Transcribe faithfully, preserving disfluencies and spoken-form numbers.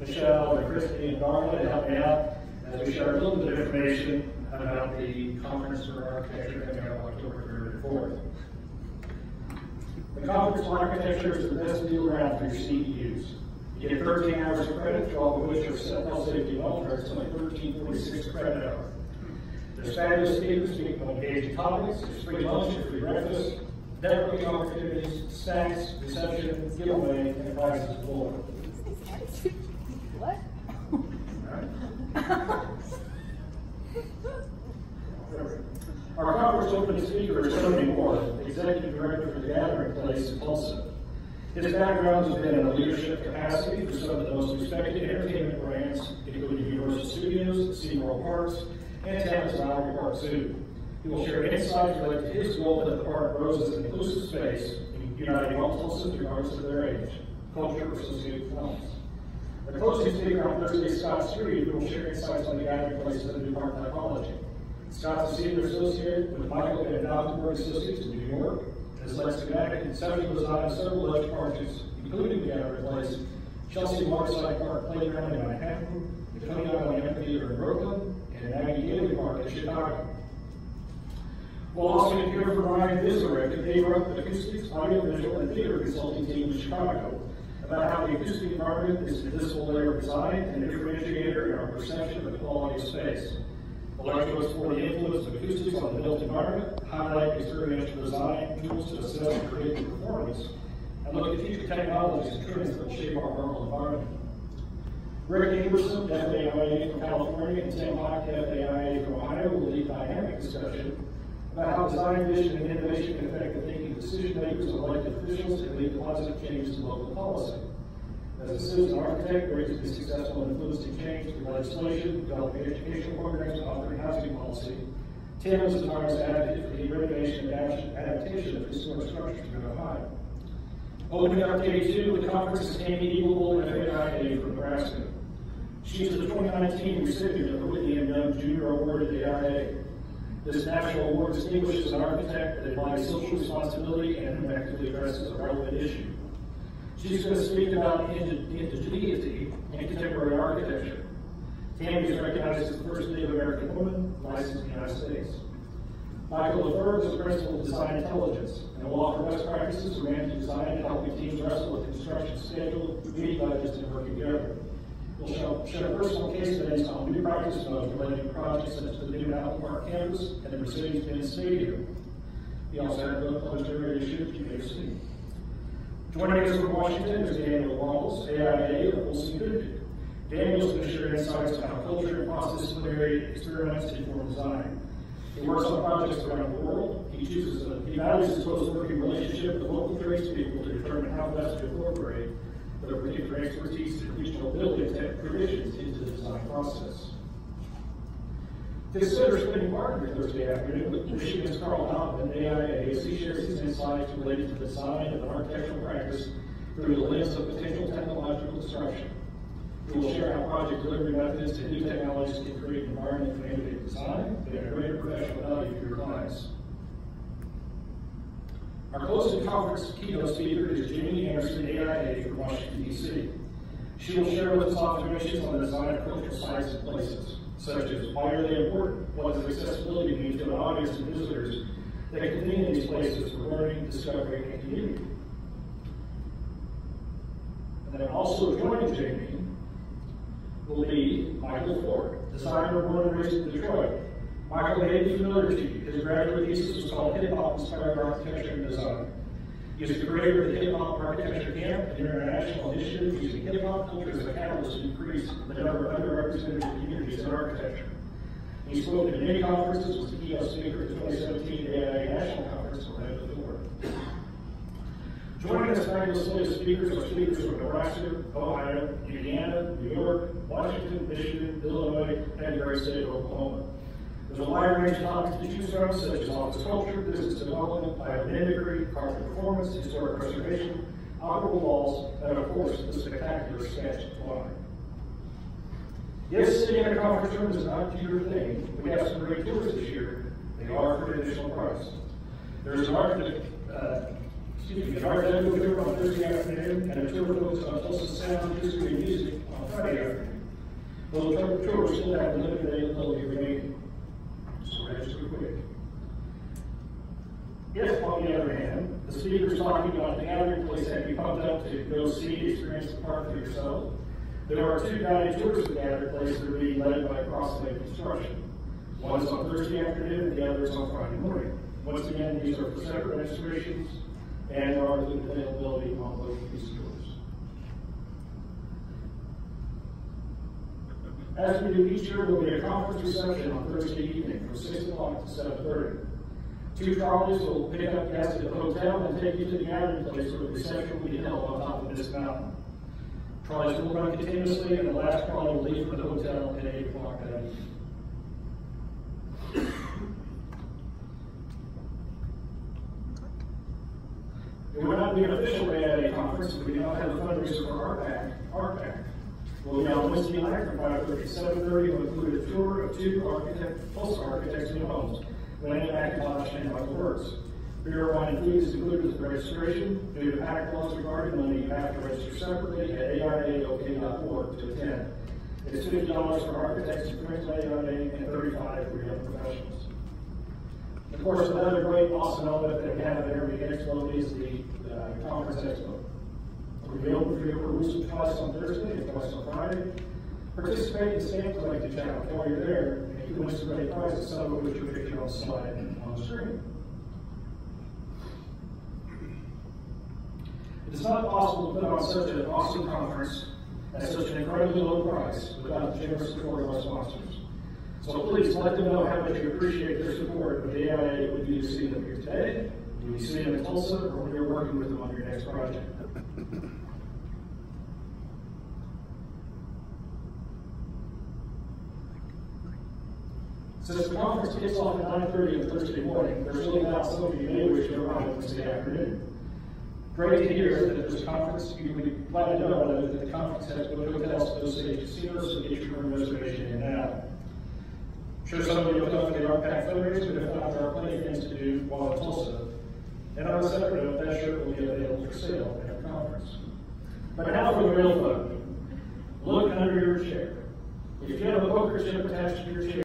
Michelle, and Christy, and Darla to help me out as we share a little bit of information about the Conference for Architecture coming up October third and fourth. The Conference for Architecture is the best deal around for your C E Us. You get thirteen hours of credit, twelve of which are health, safety, and welfare. It's only thirteen forty-six credit hour. There's fabulous speakers speaking on engaging topics. There's free lunch and free breakfast, networking opportunities, snacks, reception, giveaway, and prizes galore. What? Our conference opening speaker is Tony Moore, Executive Director for the Gathering Place in Tulsa. His background has been in a leadership capacity for some of the most respected entertainment brands, including Universal Studios, SeaWorld Parks, and Tampa's Lowry Park Zoo. He will share insights related to his role that the park grows as an inclusive space, uniting all Tulsans regardless of their age, culture, or socioeconomics. The closing speaker on Thursday is Scott Street, who will share insights on the Gathering Place of the new park typology. Scott's a senior associate with Michael and Valkenburg Associates in New York, and has led schematic conceptual design of several large projects, including the Gathering Place, Chelsea Waterside Park Playground in Manhattan, the Coney Island Amphitheater in Brooklyn, and Maggie Daly Park in Chicago. We'll also hear from Ryan Vizarek of A R U Acoustics, Audiovisual, and Theater Consulting Team in Chicago about how the acoustic environment is an invisible layer of design and a differentiator in our perception of the quality of space. We'll like to explore the influence of acoustics on the built environment, highlight experiential design tools to assess and create the performance, and look at future technologies and trends that will shape our rural environment. Rick Aberson, F A I A from California, and Tim Hawk, F A I A from Ohio, will lead dynamic discussion about how design, vision, and innovation can affect the thinking of decision makers and elected officials and lead to positive changes in local policy. As a citizen architect, Rick has been successful in influencing change through legislation, developing educational programs, and offering housing policy. Tim is a tireless advocate for the renovation and adaptation of historic structures in Ohio. Opening up day two of the conference is Amy Eaglebold, F A I A from Nebraska. She is the twenty nineteen recipient of the Whitney and Young Junior Award at the A I A. This national award distinguishes an architect that embodies social responsibility and effectively addresses a relevant issue. She's going to speak about indigeneity in contemporary architecture. Tammy is recognized as the first Native American woman licensed in the United States. Michael LaFerg is the principal of Design Intelligence and will offer best practices for managing design and helping teams wrestle with construction schedule, meeting budgets, and working together. We'll show, share personal case studies on new practice modes related to projects such as the new Apple Park campus and the Mercedes-Benz Stadium. We also have a published area issue you may have seen. Joining us from Washington is Daniel Walls, A I A of Wilson fifty. Daniel's going to share insights on how culture and cross-disciplinary experiments inform design. He works on projects around the world. He chooses a, he values his close working relationship with local tradespeople to determine how best to incorporate their particular expertise and regional building traditions into the design process. Consider spending part of your Thursday afternoon with Michigan's Carl Donovan, A I A, as he shares his insights related to the design of an architectural practice through the lens of potential technological disruption. We will share how project delivery methods and new technologies can create an environment for innovative design and a greater professional value for your clients. Our closing conference keynote speaker is Jamie Anderson, A I A from Washington, D C. She will share with us observations on the design of cultural sites and places, such as why are they important, what does accessibility mean to an audience of visitors that can be in these places for learning, discovery, and community. And then also joining Jamie will be Michael Ford, designer born and raised in Detroit. Michael may be familiar to you. His graduate thesis was called Hip Hop Inspired Architecture and Design. He is the creator of the Hip Hop Architecture Camp, an international initiative using hip hop culture as a catalyst to increase the number of underrepresented communities in architecture. He spoke at many conferences, was the keynote speaker at the twenty seventeen A I A National Conference on Orlando, Florida. Joining us tonight as speakers are speakers from Nebraska, Ohio, Indiana, New York, Washington, Michigan, Illinois, and the great state of Oklahoma. There's a wide range of topics to choose from, such as office culture, business development, biomimicry, carpet performance, historic preservation, operable walls, and of course, the spectacular sketch line. Yes, sitting in a conference room is not your thing. We have some great tours this year. They are for additional price. There's an art, uh, excuse me, an art demo tour on Thursday afternoon, and a tour focused on Tulsa sound, history, and music on Friday afternoon. Those tours still have limited availability remaining. So register quick. If, on the other hand, the speaker is talking about the gathering place that you pumped up to go see, experience the park for yourself, there are two guided tours of the gathering place that are being led by Crosslake Construction. One is on Thursday afternoon and the other is on Friday morning. Once again, these are for separate registrations and there are limited availability on both of these tours. As we do each year, there will be a conference reception on Thursday evening from six o'clock to seven thirty. Two trolleys will pick up guests at the hotel and take you to the gathering place where the reception will be held on top of this mountain. Trolleys will run continuously and the last trolley will leave for the hotel at eight o'clock that evening. It would not be an official A I A conference if we do not have a fundraiser for ART PAC. We'll be on Wednesday night from five thirty to seven thirty. We'll include a tour of two architect, Tulsa architects' new homes, Landon McIntosh and Michael Works. Beer, wine, and food is included with the registration. Due to PAC laws regarding money, you have to register separately at A I A O K dot org to attend. It is fifty dollars for architects and friends of A I A and thirty-five dollars for young professionals. Of course, another great, awesome element that we have at every expo is the uh, conference expo. We'll be open for your perusal twice on Thursday and twice on Friday. Participate in the stamp collecting challenge while you're there, and you can win some great prizes, some of which are pictured on the slide on the screen. It is not possible to put on such an awesome conference at such an incredibly low price without the generous support of our sponsors. So please let them know how much you appreciate their support of the A I A would be to see them here today, when you see them in Tulsa, or when you're working with them on your next project. Since the conference kicks off at nine thirty on Thursday morning, there's really not some of you may wish to arrive on Wednesday afternoon. Great to hear that this conference, you would be glad to know that the conference has both hotels, those city casinos, so get your room reservation in now. I'm sure some of you will come to the ART PAC fundraiser, but if not, there are plenty of things to do while in Tulsa. And on a separate note, that shirt will be available for sale at the conference. But now for the real fun. Look under your chair. If you have a poker chip attached to your chair,